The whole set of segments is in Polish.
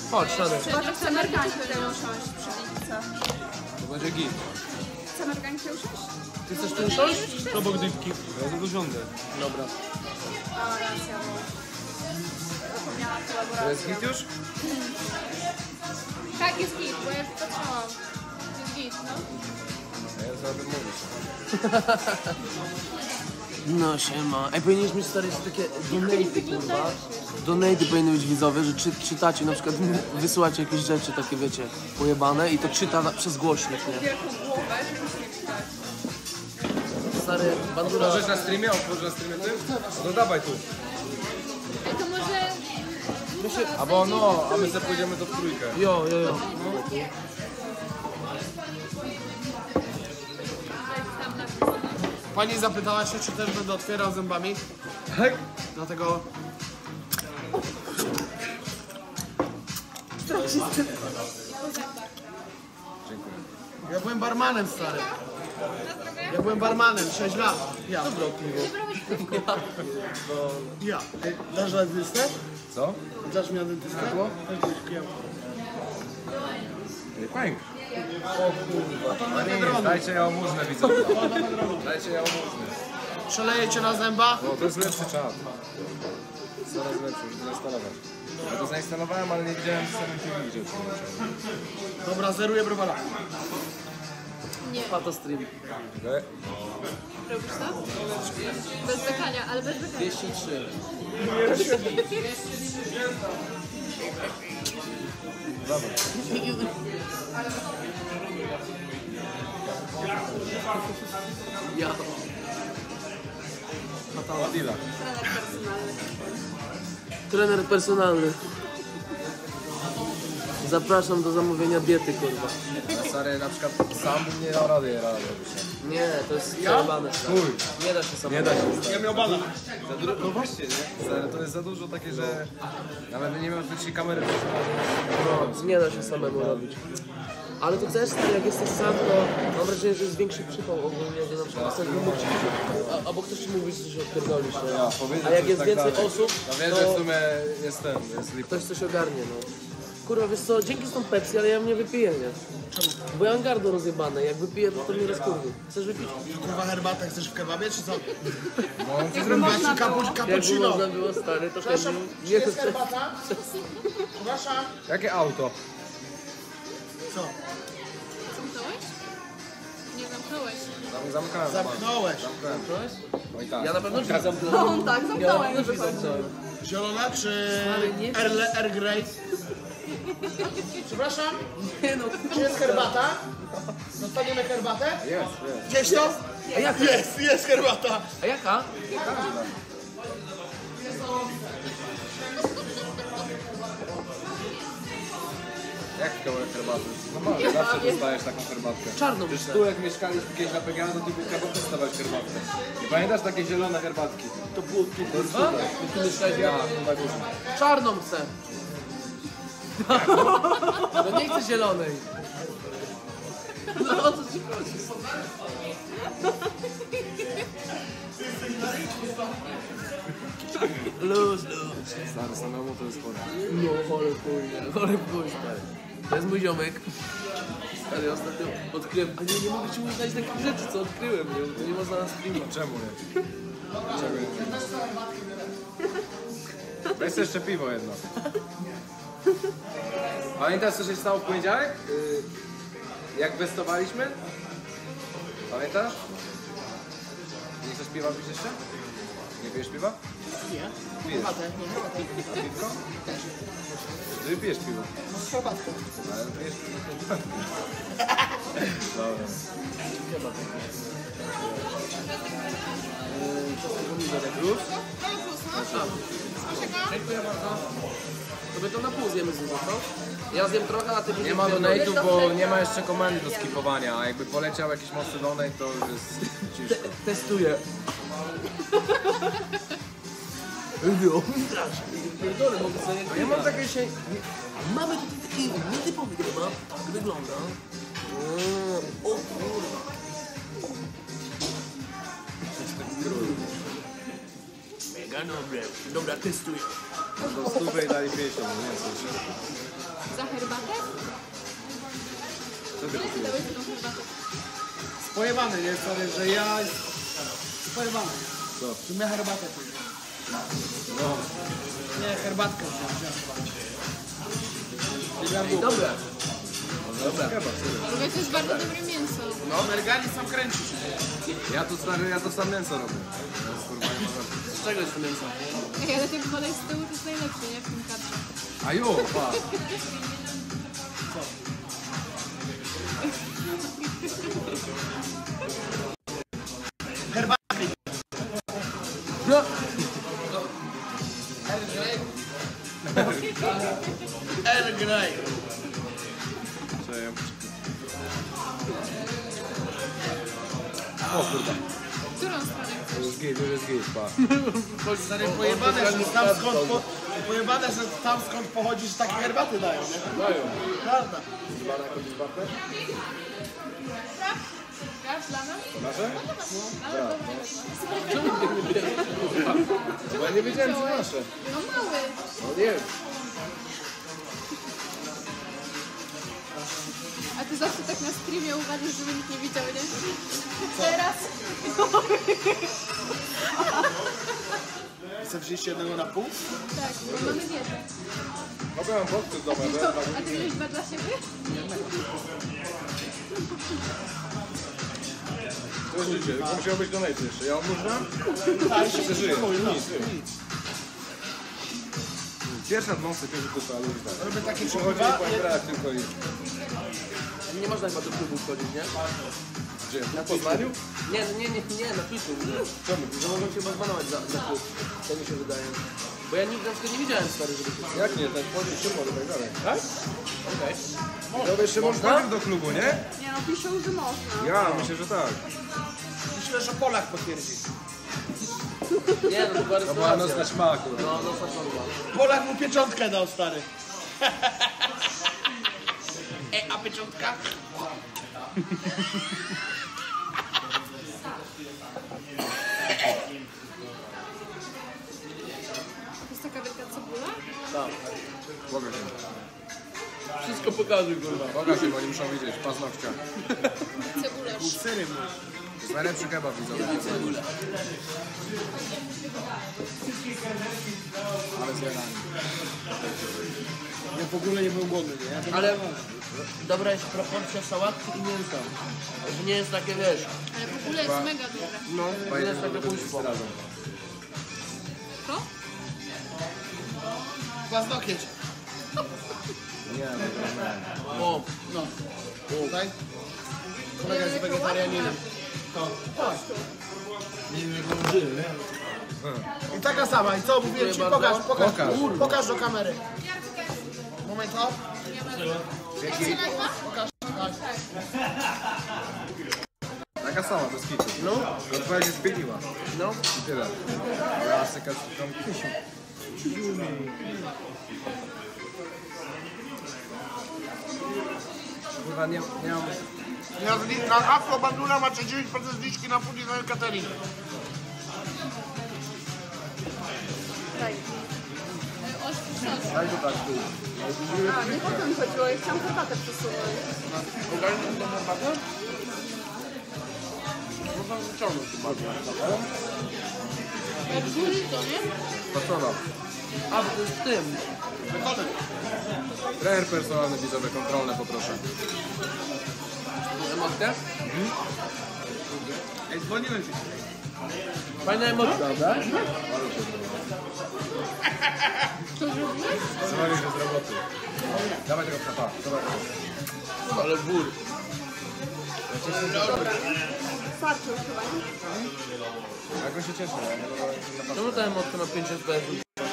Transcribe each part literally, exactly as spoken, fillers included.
Chodź, siadaj. Chyba, że chce Mergankę usiąść przy Dipce. To będzie git. Chce Mergankę usiąść? Ty chcesz tu usiąść? Obok dybki. Ja to usiądę. Dobra. A, racja, bo... Zapomniałam kolaborację. To jest git już? Tak, jest git, bo ja już patrzyłam. Jest git, no. Ja za tym mówisz. No siema. Ej, powinniśmy stary takie donaty, kurwa. Donaty powinny być widzowie, że czy, czytacie, na przykład wysyłacie jakieś rzeczy takie, wiecie, pojebane i to czyta na, przez głośnik, nie? Wielką głowę, żeby nic nie czytać. Stary, bandura... Możesz na streamie? Otworzysz na streamie ty? No dawaj tu. Ej, to może... Albo no, a my sobie pójdziemy to w trójkę. Jo, jo, jo. Pani zapytała się, czy też będę otwierał zębami. Tak? Dlatego... Dziękuję. Ja byłem barmanem, stary. Ja byłem barmanem, sześć lat. Ja. Dobro piwo. Ja. Ej, dasz na dentystę? Co? Dasz mi na dentystę? Pęk. O kurwa. A nie, dajcie jałmużnę widzowie. Dajcie jałmużnę. Przeleję cię na zęba? No to jest lepszy czat. Coraz lepszy, już zainstalować. Ja to zainstalowałem, ale nie widziałem w samym T V, że Dobra, zeruję browara. Nie. Pato stream. okay. Robisz to? Bez bekania, ale bez bekania. dwieście trzy. Dobra. Ja. Adila. Trener personalny. Zapraszam do zamówienia diety, kurwa. Stary, na przykład sam bym nie dał rady, rady robić. Nie, to jest przejebane. Chuj. Nie da się samemu. Nie da się. Ja miał bana. Za dużo, no właśnie, nie? Stary, to jest za dużo takie, że nawet nie miał tej kamery. No, nie da się samemu robić. Ale to też, stary, jak jesteś sam, to mam wrażenie, że jest większy przypał ogólnie, że na przykład ktoś mógł ci, a- albo ktoś ci mówi, że coś odpierdolisz, nie? Ja, powiedzieć A jak coś jest tak więcej dalej. osób, No wiesz, że w to sumie jest ten, jest lipa. ktoś coś ogarnie, no. Kurwa, wiesz co, dzięki z tą Pepsi, ale ja mnie wypiję, nie? Czemu? Bo ja mam gardło rozjebane, jak wypiję, to to mnie rozkurwi. Chcesz wypić? Kurwa herbatę chcesz w kebabie, czy co? No, Jakby można było. Jakby Cappuccino. można było, stary, to Przepraszam, chętnie czy nie jest chcę. herbata? Przepraszam. jakie auto? Co? Zamknąłeś? Nie zamknąłeś. Zam- Zamknąłem. Zamknąłeś. Zamknąłem. Oj tak. Ja na pewno drzwi zamknąłem. No on tak, Ja na zamknąłem. pewno drzwi zamknąłem. Zielona czy Ale nie- Earl, Earl Grey? Przepraszam, Nie no, czy jest herbata? Dostaniemy herbatę? Jest, jest. Gdzieś to? a jaka? Jest, jest herbata. A jaka? Jak kawałek herbaty? No masz, zawsze dostajesz taką herbatkę. Czarną Przecież chcę. tu jak mieszkaliśmy kiedyś na P G A, to ty był kebab dostawać herbatkę. I pamiętasz takie zielone herbatki? To było tu, kurwa? Tu myślałeś, Ja, ja chyba dużo. czarną chcę. No nie chcę zielonej. No o co ci chodzi? Luz, luz. Stary, samemu to jest chore. No chory chuj, nie? Chory chuj, stary. To jest mój ziomek. Stary, ostatnio odkryłem, a nie, nie mogę ci mówić takich rzeczy, co odkryłem, nie? To nie można na streama. Czemu nie? Czego nie? Weź jeszcze piwo jedno. Pamiętasz, co się stało w poniedziałek? Yy, jak bestowaliśmy? Pamiętasz? Nie chcesz piwa pić jeszcze? Nie pijesz piwa? Nie. Pijesz. A piwko? Ty pijesz piwo. Herbatkę. Ale pijesz piwo. Dobra. Już? Dziękuję bardzo. Tobie to na pół zjemy z co? Ja zjem trochę, a ty Nie ma donate'ów, bo nie ma jeszcze komendy do skipowania, a jakby poleciał jakiś mocny donate, to już jest ciężko. Testuję. No, strasznie. Pierdolę, mogę sobie... Ja mam takie się... Mamy tutaj taki nietypowy kebab. Tak wygląda. Mm, o kurwa. Mega dobre. Dobra, testuję. Do stówy i dali pięćdziesiąt, nie wiem, za herbatę? Co ty Ile ty kupujesz? dałeś za tą herbatę? Spojebany, nie? Sorry, że ja... Spojebany. Co? Czy my herbatę pójdę? No. Nie, herbatkę wziąłem chyba. Ej, dobre. Dobra. Chyba, serio. Ale to jest bardzo dobre mięso. No, Mergani sam kręci. Ja to stary, ja to sam mięso robię. Ja z kurwa nie mogę. Z czego jest to mięso? Ej, ale ten podaj z tyłu to jest najlepszy, nie? W tym kadrze. A jo, pa. Herbatkę. No. Earl Grey. Co ja... O kurwa. Którą stronę To chcesz? jest git, to jest git, pa. Stary, pojebane, że tam skąd, po, pojebane, że tam skąd pochodzisz, takie herbaty dają, nie? Dają. Prawda. Zbana jakąś bartę? Grasz dla nas? Nasze? Ale dobra. Bo ja nie wiedziałem, że nasze. No mały. No nie. A ty zawsze tak na streamie uważasz, żeby nikt nie widział, nie? Teraz. Chcę wziąć jednego na pół? Tak, bo mamy dietę. Mogłem boksy z domu, Wiesz co, a ty wziąłeś dwa dla siebie? to jest życie, tylko musiał być donate jeszcze. Ja można? Tak, Jeszcze żyję. Mój, no. Nic, nic. Pierwsza wąsy, pierwszy kupę, ale już tak. Robię takie Przychodzi przechowa, po imprezach tylko i... Nie można chyba do klubu wchodzić, nie? Gdzie? Na Poznaniu? Nie, nie, nie, nie, na Twitchu. Nie. Czemu? Że mogą cię chyba zbanować za, za klub. To mi się wydaje. Bo ja nigdy na przykład nie widziałem stary, żeby... Jak nie? Ten wchodzi Szymon i tak dalej. Tak? Okej. To wiesz, Szymon wchodził do klubu, nie? Nie no, piszą, że można. Ja, myślę, że tak. myślę, że Polak potwierdzi. Nie, no to była To była restauracja. nocna szmaku. No, no, no, Polak mu pieczątkę dał, stary. E, a pieczątka? To jest taka wielka cebula? tak. Pokaż się. Wszystko pokazuj, kurwa. Pokaż się, bo oni muszą widzieć. Paznokcia. Cebularz. Syry mój. To jest najlepszy kebab, widzowie. Ale zjadanie. Ja w ogóle nie byłem głodny, nie? Ja to Ale dobra jest proporcja sałatki i mięsa. Że nie jest takie, wiesz, Ale w ogóle jest mega dobre. no, nie jest takie pójstwo. To? Paznokieć. Nie, no to nie. O, No. Tutaj. Kolega jest wegetarianinem. To. I taka sama. I co? Mówiłem ci, pokaż, pokaż. Pokaż. Pokaż do kamery. Moment, o. Pokaż. Tak. Taka sama, bez kitu. No. Odpowiedź jest zmieniła. no. I tyle. Klasyka z tą kisią. Chyba nie, nie mam... Na, na Afro Bandura macie dziewięć procent zniżki na food design catering. Daj. Ostry sos. Daj to tak, tu. A, nie o to mi chodziło, ja chciałam herbatę przesunąć. Ogarnij tę herbatę? Można wyciągnąć chyba. Jak burrito, nie? Pasowa. A, bo to jest w tym. Wychodem. Trener personalny, widzowe, kontrolne poproszę. Emotkę? Ej, dzwoniłem ci. Fajna emotka, prawda? Co zrobiłeś? Dzwonię się z roboty. Dawaj tego psa, zobacz. Ale bór. Starczy już chyba, nie? Jak on się cieszy, ja nie mogę na pas. Czemu ta emotka ma pięć F P S?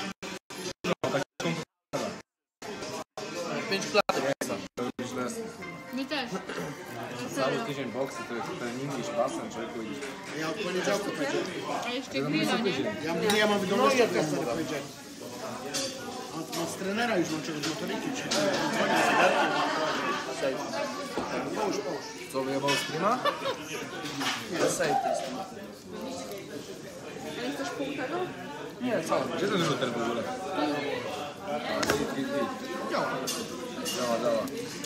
pięć klatek. Źle. Mi też. Cały Serio. tydzień boksy, to jest ten English basen, człowieku i... Ja od poniedziałku powiedziałem. A jeszcze grilla, nie? Ja, nie, ja mam wiadomość, jak ja wtedy powiedziałem. A od trenera już mam czegoś motoryki. Dzwonię z zegarkiem. Połóż, połóż. Co, wyjebał streama? Nie, safe to jest. Ale chcesz pół tego? Nie, co? Gdzie ten router w ogóle? A, git, git, git. Działa, działa.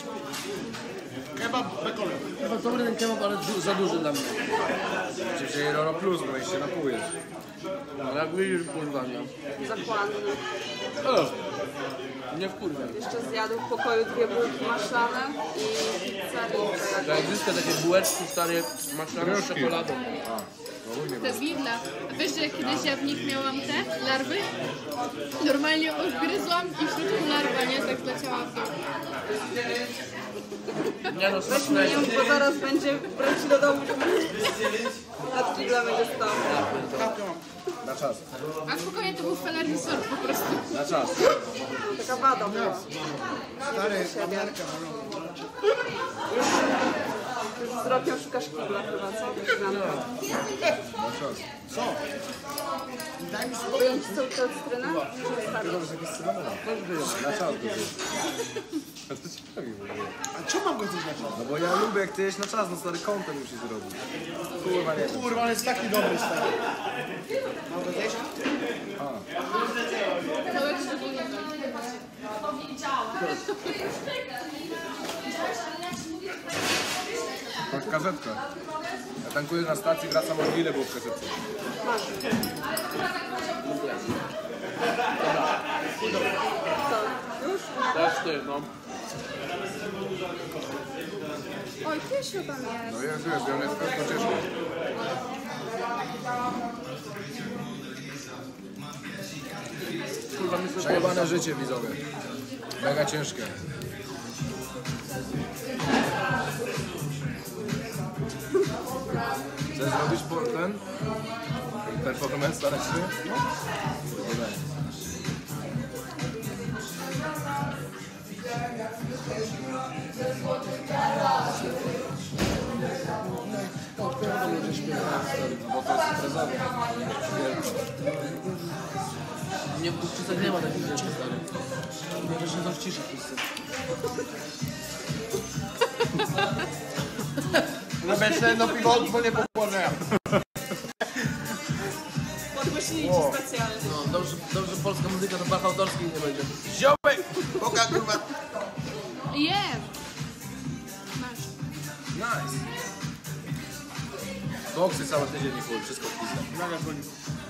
Kebab bekonem. Chyba dobry ten kebab, ale du za duży dla mnie. Oczywiście Roro Plus, bo jeśli się napujesz. Ale jak widzisz, kurwa, nie. Zakładny. Nie wkurwam. Jeszcze zjadł w pokoju dwie bułki maślane i pizzę. Zajebiste takie bułeczki stare, maślane z czekoladą. To z Lidla. A wiesz, że kiedyś ja w nich miałam te larwy? Normalnie odgryzłam i w środku larwa, nie? Tak leciała w dół. Nie no, Weźmy smaczne. ją, bo zaraz będzie wróci do domu, żeby nad kiblem będzie stał. Na czas. A spokojnie, to był felarny sort po prostu. Na czas. Taka wada była. Stary, kamerka. Już z rokiem szukasz kibla chyba, co? Na czas. Co? Daj mi spokój. Wyjąć całą tę cytrynę? Na czas. A to ciekawi w ogóle. A co mam go coś na czas? No bo ja lubię, jak ty jeść na czas, no stary content musi zrobić. Kurwa, nie wiem. Kurwa, on jest taki dobry, stary. Mogę zjeść? Kawałek szczególnie. Masz kasetkę. Ja tankuję na stacji, wracam od ile było w kasetce. Masz. Co? Już? Też ty, no. Oj, Kiesiu tam jest. No jest, jest, on jest tylko ciężko. Kurwa, mi się Przejebane życie, widzowie. Mega ciężkie. Chcesz zrobić po- ten? Performance taneczny? No. Bo to jest imprezowe. Nie, w Kuszczycach nie ma takich rzeczy, stary. Nie, że to w ciszy wszyscy. Robię jeszcze jedno piwo, bo nie popłonę. Podgłośnijcie specjalnie. No, dobrze, dobrze, polska muzyka to praw autorskich nie będzie. Ziomek! Boga, kurwa. Jem! Masz. Nice. Boksy cały tydzień i chuj, wszystko w pizdę. Naga goni.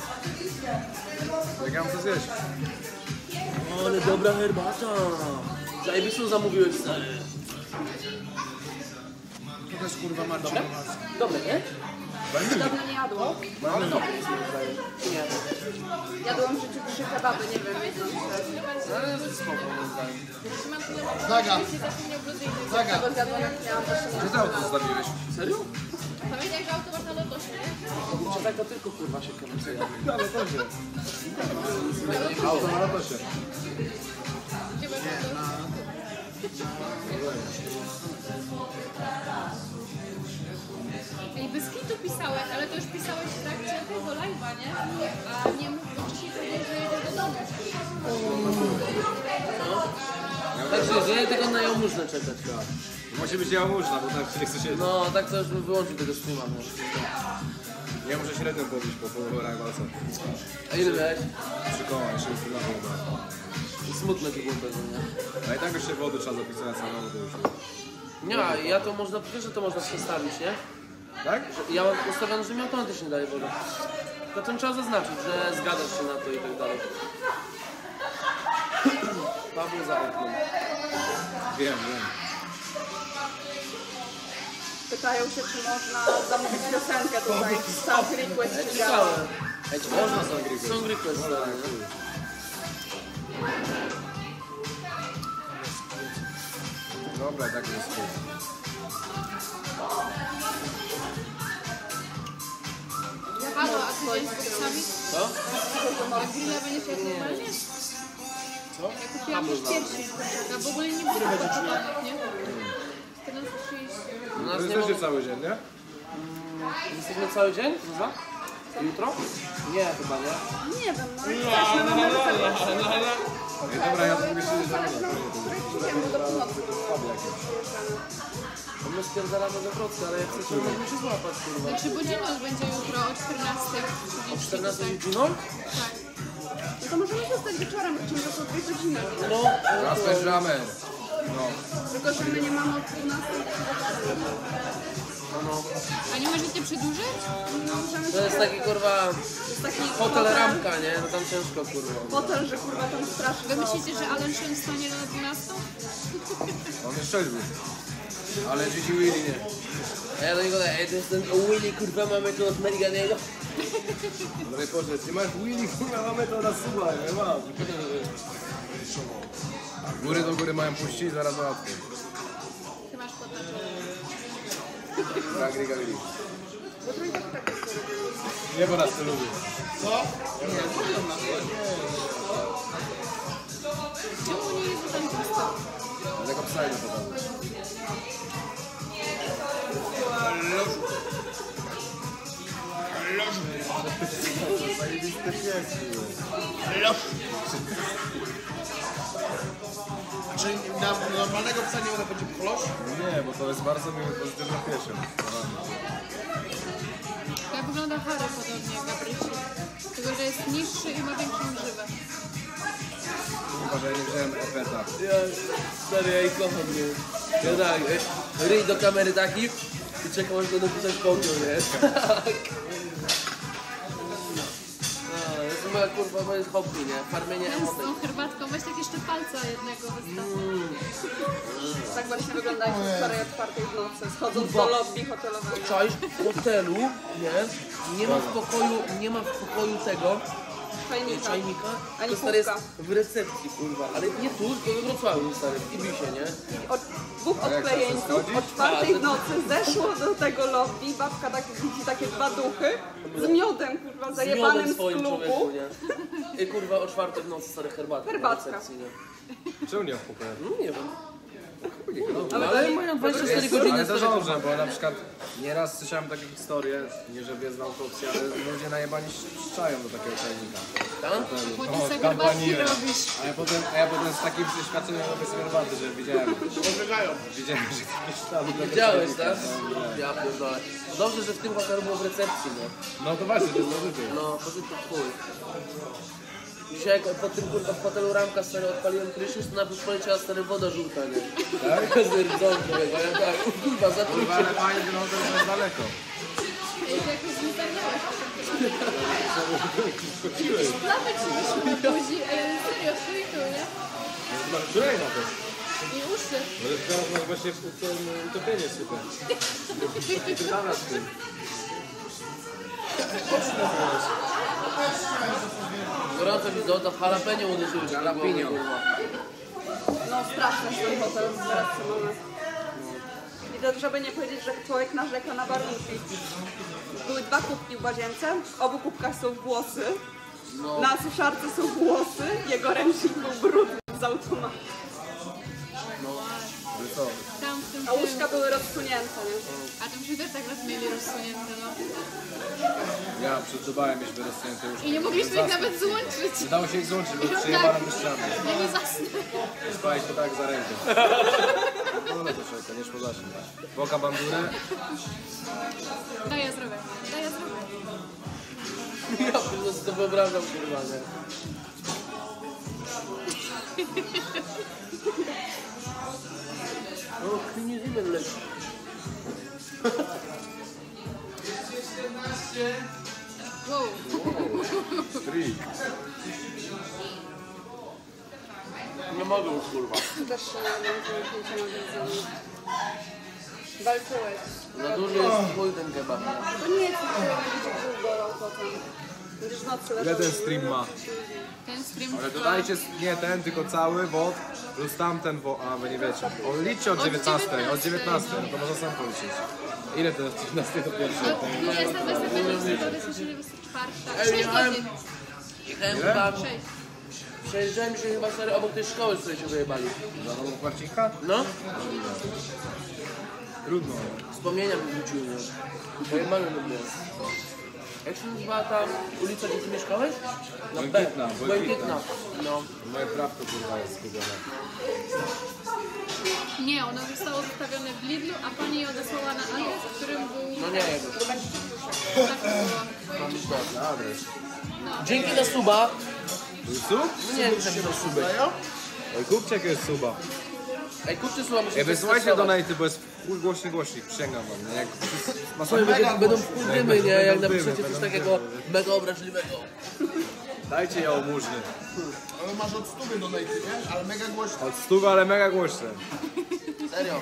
Jak ja mam to zjeść? Ale dobra herbata. Zajebistą zamówiłeś, stary. To jest kurwa Marcin. Dobre, nie? Dawno nie jadłam. No, ale dobre jest, mi wydaje. Nie. Jadłam w życiu trzy kebaby, nie wiem. Ale to jest spoko, moim zdaniem. Zaga. Zaga. Tego zjadłam jak miałam Gdzie ty auto zostawiłeś? Serio? Pamiętaj, że auto masz na lotosie, nie? Kurczę, tak to tylko kurwa się kręcę. Na lotosie. Auto na lotosie. Gdzie masz auto? Ej, bez kitu pisałeś, ale to już pisałeś w trakcie tego live'a, nie? A nie mów, bo wcześniej powiedziałeś, że jedziesz do domu. Także, że ja tylko na jałmużnę czekać chyba. Musi być jałmużna, bo tak się nie chce siedzieć. No, tak to już bym wyłączył tego streama, nie? Ja muszę średnią pobić po połoworach walce. A ile miałeś? Trzy koła, jeszcze jest chwila chyba. I smutne to było pewnie, nie? A i tak już się wody trzeba zapisać samemu, to już. Nie, ja to można, wiesz, że to można przestawić, nie? Tak? Że ja mam ustawione, że mi automatycznie daje wodę. To tym trzeba zaznaczyć, że zgadzasz się na to i tak dalej. Paweł za oknem. Wiem, wiem. Pytają się, czy można zamówić piosenkę tutaj. Sam request Ja czy ci działa. dałem. Ej, czy można song request? Song request, stary, nie? Dobra, tak jest. Halo, a ty będziesz z boksami? Co? A grilla będziesz jak normalnie? Co? Ja kupiłam już pierwszy. Ja w ogóle nie było gotowanych, nie? Teraz przyjść. U To nas nie jesteście ma... cały dzień, nie? Jesteśmy cały dzień? Zuza? Jutro? Nie, chyba nie. Nie wiem, no i też my mamy rezerwację. Ej, dobra, ja to mogę siedzieć za Zależy, no, przyjdziemy do północy. No my spierdalamy do Wrocka, ale jak chcecie, to możemy się złapać, kurwa. Znaczy, bo Gino będzie jutro o czternastej. O czternastej godziną? Tak. No to możemy zostać wieczorem, bo to są dwie godziny. No, Raz też ramen. No. Tylko, że my nie mamy od dwunastej. No, no. A nie możecie przedłużyć? No, możemy To jest taki kurwa To jest taki hotel ramka, nie? No tam ciężko kurwa. Hotel, że kurwa tam strasznie. Wy myślicie, że Alan Sean stanie na dwunastą? On jest trzeźwy. Ale dzieci Willy nie. A ja do niego daję, ej, to jest ten Willy, kurwa, mamy tu od Meriganiego. No i poszedł, ty masz Willy, kurwa, mamy to na suba, nie ma. Góry do góry mają puścić, zaraz załatwię. Ty masz potem. Tak, Riga Willy. Nie, bo nas to lubi. Czemu nie jest tam pusto? Tego psa nie podam. Czyli na normalnego psa nie będzie klosz? Nie, bo to jest bardzo miły, pozytywny piesiem. Jak wygląda Harry podobnie jak Gabrysiu. Tylko, że jest niższy i ma większą grzywę. Chyba, że ja nie wziąłem epeta. Ja, stary, ja ich kocham, nie? Ja tak, ej, ryj do kamery taki i czekam aż go napisać pokój, nie? Tak. No, jest moja kurwa, bo jest hobby, nie? Farmienie Z emotek. tą herbatką weź tak jeszcze palca jednego wystaw. Tak właśnie wyglądają wczoraj o czwartej w nocy, schodząc do lobby hotelowego. Czaisz w hotelu, nie? Nie ma w pokoju, nie ma w pokoju tego Czajnika. czajnika, Ani to stary jest kubka. w recepcji, kurwa, ale nie tu, tylko we Wrocławiu, stary, w Ibisie, nie? Od dwóch jak to odklejeńców schodzi? o czwartej w nocy zeszło do tego lobby, babka tak widzi takie dwa duchy z miodem, kurwa, Z zajebanym miodem z swoim człowieku, klubu. nie? I kurwa o czwartej w nocy, stary, herbatka Herbatka. na recepcji, nie? Czemu nie w pokoju? No nie wiem. Ale No, ale to- mają dwadzieścia cztery Ale godziny, to stary, dobrze, bo na przykład nieraz słyszałem takie historie, nie że jest naukowcy, ale ludzie najebani szczają do takiego czajnika. tak? Bo ty O, sobie kampanię. herbatki robisz. A ja potem, a ja potem z takim przeświadczeniem robię sobie herbaty, że widziałem, Podbiegają. widziałem, że jakieś tam... Widziałeś, tak? Ja pierdolę. Dobrze, że w tym hotelu było w recepcji, nie? No to właśnie, to jest pozytyw. No, pozytyw chuj. Dzisiaj jak po tym kurwa w hotelu Ramka stary odpaliłem Krysiusz, to najpierw poleciała stary woda żółta, nie? Tak? Z rdzącą, a ja tak, o kurwa, Kurwa, zatrucie. ale fajnie wygląda, że jest daleko. I to jakoś znitarniałeś potem. Plawek się wyszło na buzi, ej, serio, chuj tu, nie? Masz której na to? I uszy. No to teraz masz właśnie ten utopienie sypę. Ty zaraz ty. Gorąco widzę, to jalapeno uderzyły się. Jalapeno. No straszny jest ten hotel z Barcelony. I to żeby nie powiedzieć, że człowiek narzeka na warunki. Były dwa kubki w łazience, w obu kubkach są włosy. Na suszarce są włosy, jego ręcznik był brudny z automatu. Że co? Tam w tym A łóżka były rozsunięte, nie? A tam się też tak raz mieli rozsunięte, no. Ja przed Dubajem mieliśmy rozsunięte już. I nie mogliśmy ich nawet złączyć. Nie dało się ich złączyć, bo przyjebano do ściany. Ja nie zasnę. Spaliśmy tak za rękę. No to czekaj, nie szło zacznie. Boka bandurę. Daj ja zrobię, daj ja zrobię. Ja po prostu to wyobrażam, kurwa, nie? O, nie zimę leci. Wow. Trik. Nie mogę już, kurwa. Też się nie wiem, że walczyłeś. Za duży jest twój ten kebab. To nie jest tyle, będzie brzuch bolał potem. Będziesz nocy Ile leżał. ten stream ma? Ten stream Ale trwa- dodajcie nie ten, tylko cały wod plus tamten wod. A, wy nie wiecie. O, liczcie od Od dziewiętnastej. Od dziewiętnastej. dziewiętnastej, no to można sam policzyć. Ile to jest od dziewiętnastej do pierwszej? Od dwudziesta, dwudziesta pierwsza, dwudziesta trzecia, czwarta. Ej, Sześć jechałem- godzin. Jechałem Ile? chyba, Sześć. przejeżdżałem się chyba stary obok tej szkoły, z której się wyjebali. Za nową kwarcinka? No, Trudno. wspomnienia mi wróciły, nie? Pojebane to było. Jak się nazywa ta ulica, gdzie ty mieszkałeś? Na B. Błękitna, Błękitna. Błękitna. No. Moje prawko kurwa jest zgubione. Nie, ono zostało zostawione w Lidlu, a pani je odesłała na adres, w którym był... No nie, jego. Tak było. Mam już to. Na adres. Dzięki za suba. Sub? No nie wiem, czy to suby. Oj, kupcie jakiegoś suba. Ej, kurczę, słucham, Ej, wysłuchajcie donaty, bo jest chuj głośny głośnik, przysięgam wam, nie? Jak ma Słuchaj, będzie, będą wkurwymy, nie? Jak Będą napiszecie dymy, coś będą takiego mega obraźliwego. Dajcie jałmużny. Ale masz od stówy do nejty, nie? Ale mega głośno. Od stówy, ale mega głośne. Serio.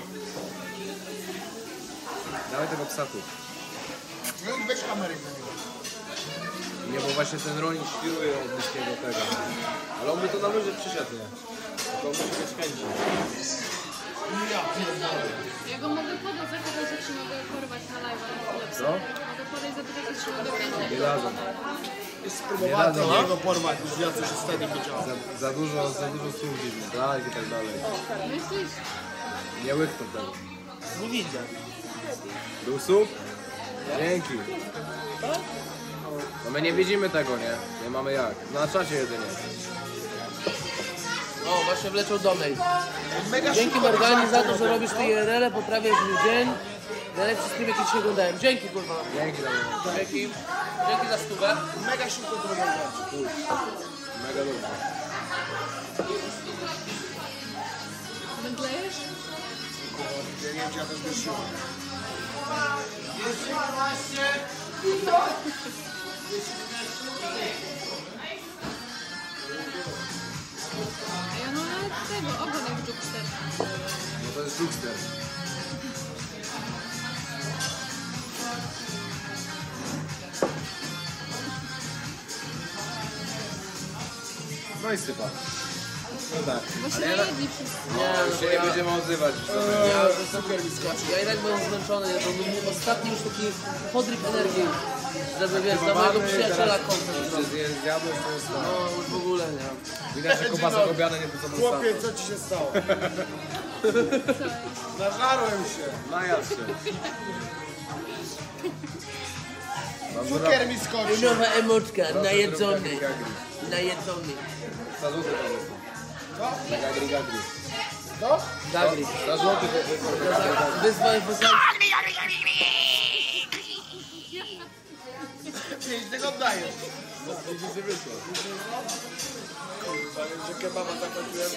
Dawaj tego psa tu. No i weź kamerę na niego. Nie, bo właśnie ten rolnik świruje od bliskiego tego. Ale on by to na luzie przyszedł, nie? Tylko on musi mieć chęci. Ja pierdolę. Ja go mogę podać, zapytać, czy mogę porwać na live. Co? Mogę podać, zapytać, czy mogę kręcić. Nie dadzą. Jest spróbowałem Nie dadzą. niego porwać, już ja coś wtedy widziałem. Za, za dużo, za dużo słów dziwnych, tak i tak dalej. Myślisz? Nie łyknął tego. Nie widzę. Był słup? Dzięki. No my nie widzimy tego, nie? Nie mamy jak. Na czacie jedynie. O, właśnie wleciał donate. Mega Dzięki szybko Morgani za to, że zaczął, robisz te I R L-e, poprawiasz mi dzień. Najlepszy stream, jaki dzisiaj oglądałem. Dzięki, kurwa. Dzięki za mnie. Dzięki. Dzięki za stówę. Mega szybko to robią. Mega dobrze. Wędlejesz? Ja nie wiem, czy ja też wyszłam. Ja no ale tego, ogon jak Jupster. No to jest Jukster. No i sypa. No tak. Bo się Ale ja, najedli wszyscy. Nie, już no się bo nie ja, będziemy odzywać. Już to ja, cukier mi skoczy. Ja i tak byłem zmęczony. To był mój ostatni już taki podryw energii. Żeby, wiesz, dla mojego przyjaciela kontakt. Jeszcze zje- zjadłeś, to jest to. No, już w ogóle nie. Widać, że kobasa robiona nie to co był Chłopie, co ci się stało? Nażarłem się. Najadł się. Mam Cukier mi I skoczył. nowa emotka. Najedzony. Gagri. Najedzony. Saluty tam jest. Co? Gagri, gagri. No? Gagri. Za złoty to jest. Wyzwań wyzwań. Pięć tego oddajesz. Nic nie wyszło. Kurwa, wiem, że kebaba zakończyłem.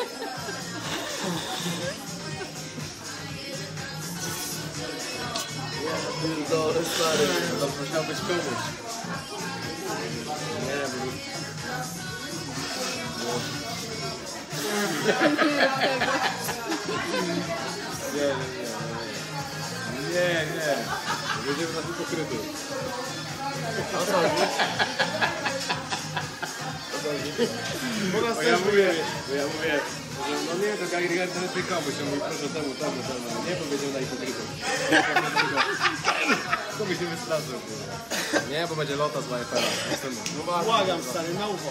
Pierdolę, stary. To musiał być komuś. Nie, bo... Nie, nie, nie. Nie, nie. Będziemy na tylko kryty. O co chodzi? Bo nas Bo też ja mówię, wyjedzie. bo ja mówię, że no nie, to Gagri to lepiej komuś. Ja mówię, proszę temu, temu, temu. Nie powiedział na hipokrytę. To mi się wystraszył. kurwa. Nie, bo będzie lota z Wajfera. Błagam, stary, na ucho.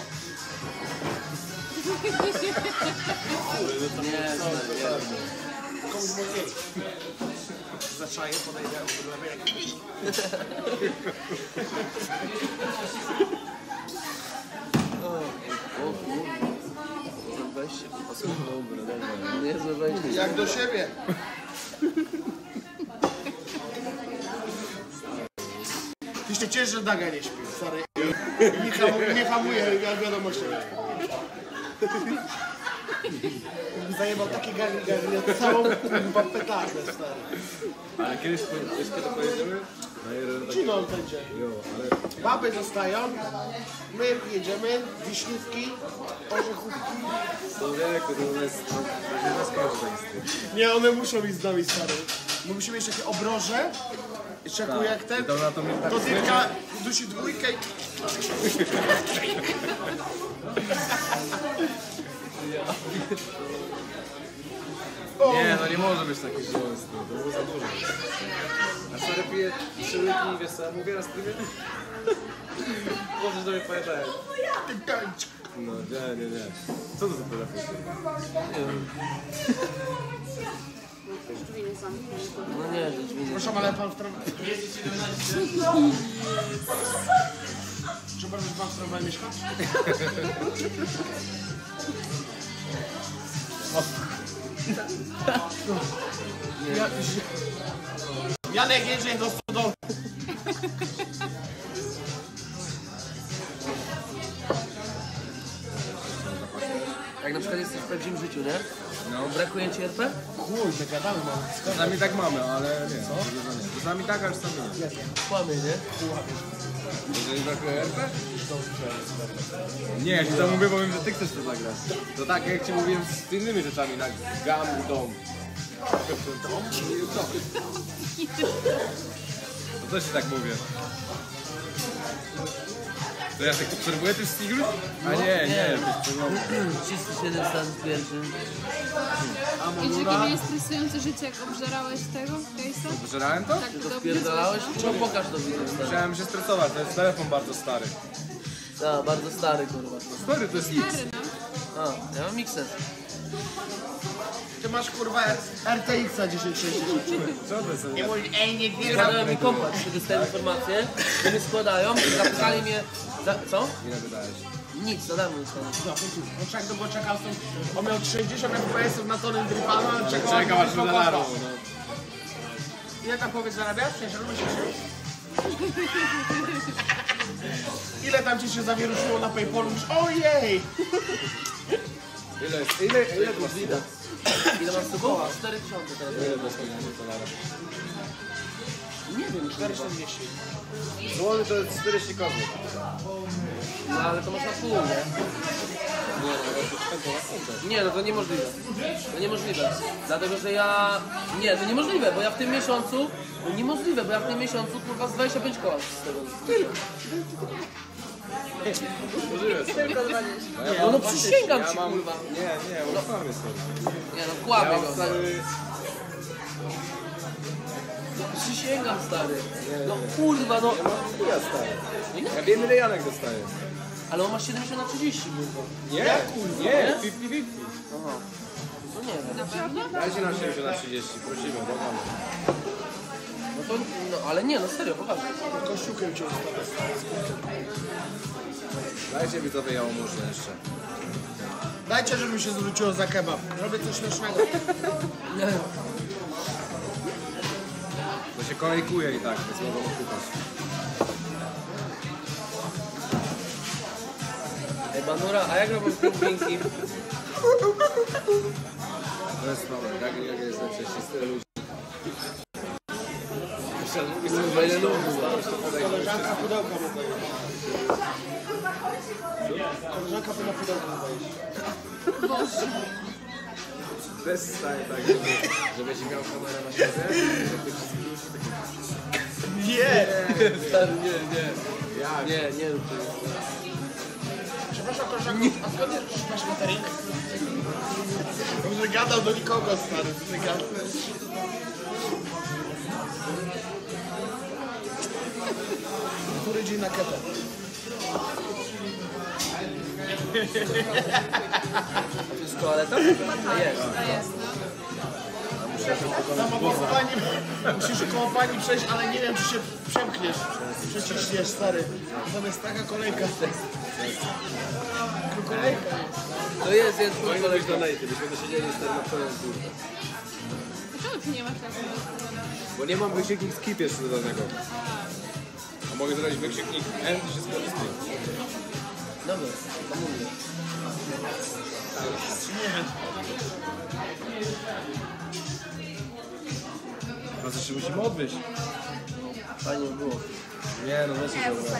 Nie, nie, nie. Komuś może jeść. Zaczaję, podejdę, oblewy jakiś. O kurwa. Wejście, pasuje dobre, dobra. Niezłe wejście. Jak do siebie. Ty się ciesz, że Daga nie śpi, stary. Nie, hamu, nie hamuje, ja wiadomością. Zajebał takie gagi, gagi, całą kurwa petardę, stary. Ale kiedyś, wiesz kiedy pojedziemy? Na jeden taki... Cino będzie. Jo, ale... Baby zostają, my jedziemy, wiśniówki, orzechówki. Człowieku, to jest... To nie zaskoczy tak z tym. Nie, one muszą iść z nami, stary. My musimy mieć takie obroże. Jeszcze tak. Jak ten, I to na to mnie tak to Dyrka dusi dwójkę i... Nie, no nie może być taki zielony stół, to było za dużo. A stary pije trzy łyki i wiesz co ja mówię na streamie? Możesz do mnie pamiętać. No nie, nie, nie. Co to za telefon? Już drzwi nie zamknęły. No nie, że drzwi nie. Proszę, ale pan w tramwaju... Czy możesz pan w tramwaju mieszkać? Ja, Janek jedzie do stodoły. Jak na przykład jesteś w prawdziwym życiu, nie? No. Brakuje ci R P? Chuj, zagadamy mamy. Czasami tak mamy, ale nie. Co? Nie. Czasami tak, a czasami nie. Kłamie, nie? Jeżeli brakuje R P? Nie, ja ci to mówię, powiem, że ty chcesz to zagrać. To tak jak ci mówiłem z innymi rzeczami, tak gam, dom. Dom? To też ci tak mówię. To ja tak obserwuję tych wszystkich ludzi? A nie, nie. trzysta siedem stan pierwszy. I czy jakie jest stresujące życie, jak obżerałeś tego case'a? Pożerałem to? Tak, To dobrze wpierdalałeś? zresztą. Czemu pokaż to wideo? Musiałem się stresować, to jest telefon bardzo stary. Tak, bardzo stary kurwa. Stary to jest X. Stary, no. A, ja mam Xes. Ty masz kurwa R T X-a dziesięć sześćdziesiąt. Co to jest? I mówi, ej, nie gram. Składają mi kompas, że dostałem informację, że mi składają, zapytali mnie... Za, co? Ile wydałeś? Nic, za darmo dostałem. No, bo czek długo czekał, on miał sześćdziesiąt F P S-ów na tonym Dripana, czekał Czekał aż tylko dolarów. kompa. Ile tam powiedz zarabiasz? sześćdziesiąt Ile tam ci się zawieruszyło na Paypalu? Mówisz, ojej! Ile jest? Ile, ile to masz? Widać. Ile mam subów? cztery tysiące teraz. Ile to jest dolara? Nie wiem, czterysta dwieście. Złoty to jest czterdzieści kozłów. no, ale to można pół, nie? Nie, no to niemożliwe. To niemożliwe. Dlatego, że ja... Nie, to niemożliwe, bo ja w tym miesiącu... To niemożliwe, bo ja w tym miesiącu kurwa z dwadzieścia pięć koła z tego. No, no przysięgam Ja ci mam... kurwa. Nie, nie, bo sam jest Nie no, kłamie Ja go. mam stary... Przysięgam stary. No kurwa, no. Ja stary. Ja wiem ile Janek dostaje. Ale on ma siedemdziesiąt na trzydzieści kurwa. Nie, nie, pięćdziesiąt pięćdziesiąt. Aha. No nie wiem. Dajcie nam siedemdziesiąt na trzydzieści, prosimy, błagamy. No to, no ale nie, no serio, poważnie. Kościółkiem cię ustawię. Dajcie widzowie jałmużnę jeszcze. Dajcie, żeby się zwróciło za kebab. Robię coś śmiesznego. Nie. Bo się kolejkuje i tak, więc mogą okupać. Ej, Bandura, a jak robią pingwinki? To jest problem, jak, jak jest lepsze, jest tyle ludzi. Kurwa, ile ludzi. Koleżanka pudełka mu daje. Koleżanka na pudełka mu daje. To jest stanie tak, żeby, żebyś miał kamerę na siebie, żeby tych wszystkich ludzi takie... Nie! Stary, nie, nie. Jak? Nie, nie rób tego. Przepraszam, koleżanko, a skąd masz catering? Dobrze gadał do nikogo, stary. Dobrze gadał. Który dzień na ketę? To jest toaleta? A jest. To jest, no. Samochowanie. Musisz koło pani przejść, ale nie wiem, czy się przemkniesz. Przeciśniesz, stary. Tam jest taka kolejka. Tylko kolejka jest. To jest, jest twój Koleś koleś. do nejty, byśmy to siedzieli z tym na twoją górę. Dlaczego ty nie masz takiego nastawione? Bo nie mam wykrzyknik skip jeszcze dodanego. A mogę zrobić wykrzyknik N i wszystko jest skip. Dobra, to mówię. No to się musimy odwieźć. Fajnie było. Nie, no weź się dobra.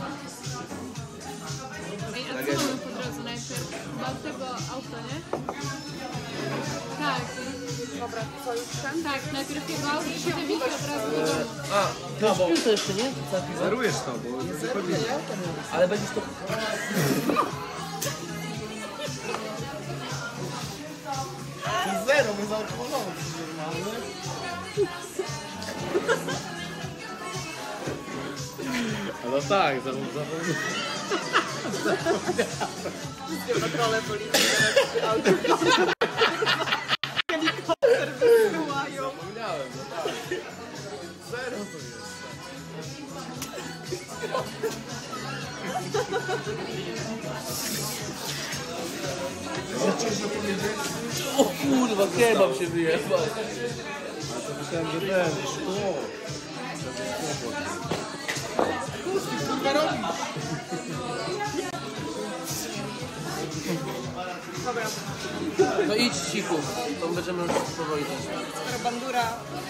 Ej, a co mamy po drodze najpierw? Chyba tego auta, nie? Tak. Dobra, co już ten? Tak, najpierw jego auto, potem Wiki od razu do domu. A, to śpił to jeszcze, nie? Za piwo? Zerujesz to, bo to zupełnie... Ale będziesz to... To jest zero, my zaalkoholowy. Normalnie. No tak, za Kontrolę policji w aucie. Helikopter wysyłają. Zero to jest. Chcesz, że powiedzieć? O kurwa, kebab się wyjebał. myślałem, że ten, szkło. Kurwa robisz? Dobra, To idź cichu, to będziemy już powoli też. skoro bandura.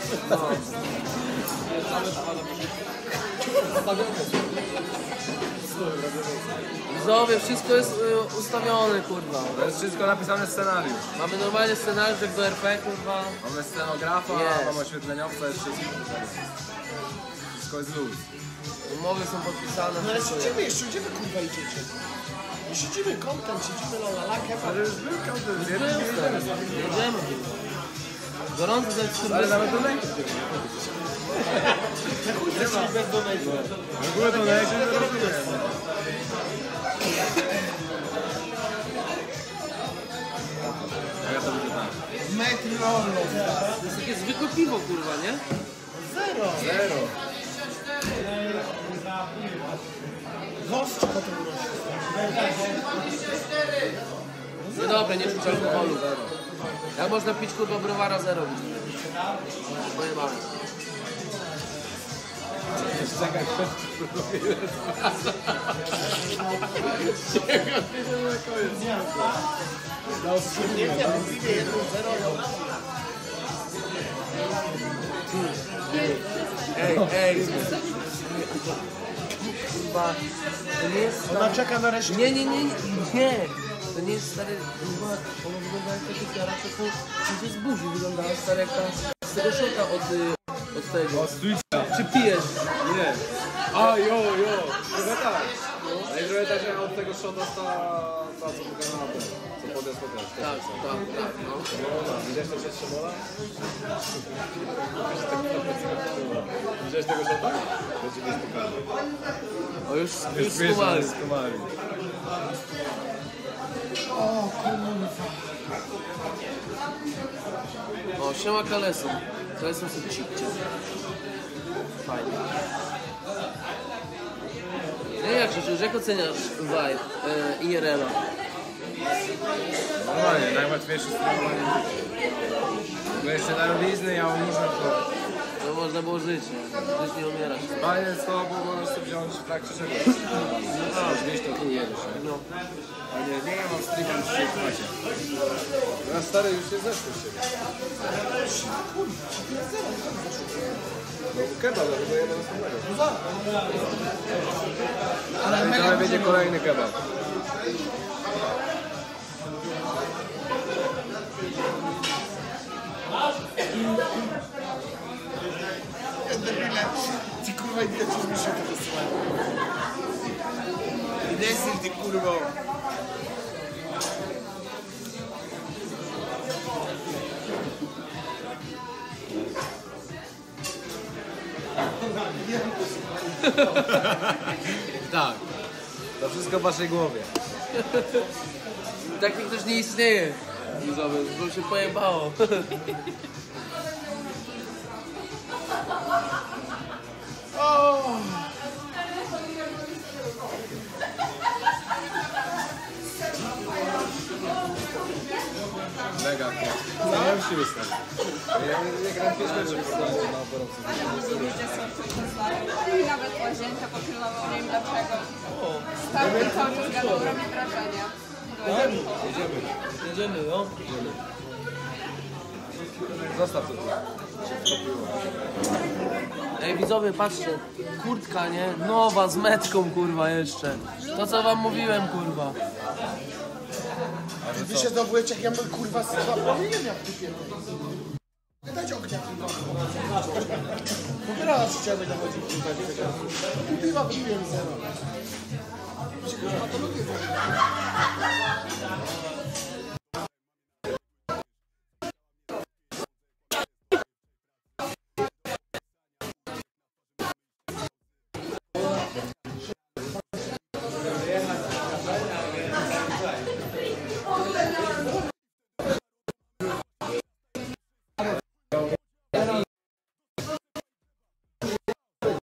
Widzowie, wszystko jest y, ustawione, kurwa. To jest wszystko napisane w scenariusz. Mamy normalnie scenariusz jak do R P, kurwa. Mamy scenografa, Jest. mamy oświetleniowca, jest wszystko. Wszystko jest luz. Umowy są podpisane, No ale wszystko jest. siedzimy jeszcze, gdzie wy kurwa idziecie? My siedzimy, content, siedzimy lalala, kebab. Ale już był counter, Jedziemy. Gorąco za ale czterdzieści. nawet do lęki. Jesteśmy bez donate'u. W ogóle to lęki nie rozumiem. A ja to będzie tak. Metr rollo. To jest takie zwykłe piwo, kurwa, nie? Zero. Zero. Gość potem urośnie. No dobra, nie czuć alkoholu. Jak można pić, kurwa, browara zero? Pojebane. Czekaj, Nie wiem, piwie jedno zero. Ej, ej. Kurwa, to nie jest Ona stary... czeka na resztę. Nie, nie, nie, nie. To nie jest stary... Kurwa, ona wygląda jak taki kiara, tylko to jest buzi. Wyglądała stary jak ta... Z tego szota od, y, od tego. od Twitcha. Czy pijesz? Nie. A, jo, jo. Trochę tak. No i trochę tak, że od tego shota ta, ta co pokazała na co podest podest. Tak, tak, tak. No. Widziałeś to przez Szymola? Widziałeś tego shota? Będzie nie spokojny. O, już, już skumali. skumali. O, siema Kaleson. Kaleson sobie cipcie. Fajnie. No jak Krzysztof, jak oceniasz vibe e, I R L-a? Normalnie, najłatwiejsze sterowanie. Bo jeszcze darowizny, ja umierzę to. No można było żyć, nie? Żyć nie umierać. Fajnie jest to, bo możesz sobie wziąć w trakcie czegoś. A, gdzieś to tu jedziesz. No. A nie, nie, ja mam stricam w macie. Teraz stary już nie zeszły się. No kebab, dlatego jeden następnego. Ale I mega trochę będzie kolejny kebab. debile. Ci kurwa idę ci zmieszczę tego słuchania. Desyl ty kurwo. Tak. To wszystko w waszej głowie. Taki ktoś nie istnieje. Widzowie, bo się pojebało. Mega. No ja już siły stary. Ja nie, nie gram pięć meczów w sezonie na oporowcu. Ludzie są czymś. I nawet łazienka popilnował, nie wiem dlaczego. Stał i cały czas gadał, robi wrażenie. Jedziemy. Jedziemy, no. Zostaw to tu. Ej widzowie, patrzcie. Kurtka, nie? Nowa, z metką, kurwa, jeszcze. To co wam mówiłem, kurwa. Wy się zdobyłeś jak ja bym kurwa z zapomnieniem jak ty pierdolę. Nie dać ognia kurwa. Dopiero raz chciałem dochodzić kurwa. I piwa wypiłem zero. Kurwa to lubię.